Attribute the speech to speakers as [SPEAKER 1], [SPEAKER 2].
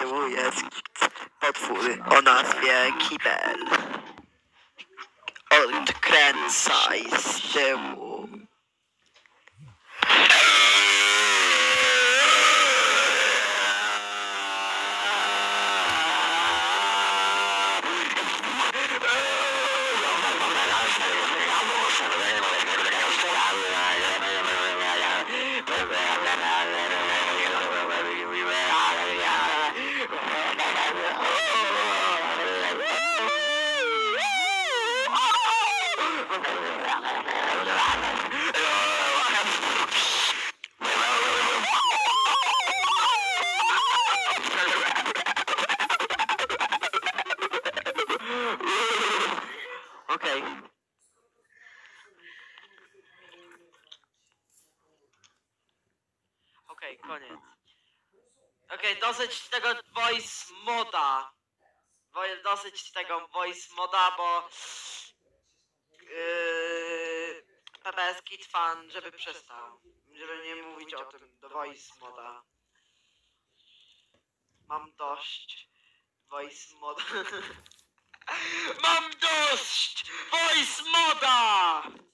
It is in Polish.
[SPEAKER 1] tu jest potwór o nazwie Kibel. Odkręcaj z tyłu. Okej. Okej, koniec. Okej, dosyć tego voice moda. Dosyć tego voice moda, bo PPS Kid Fan, żeby przestał. Żeby nie mówić o tym do voice moda. Mam dość voice moda. Mam dość voice moda!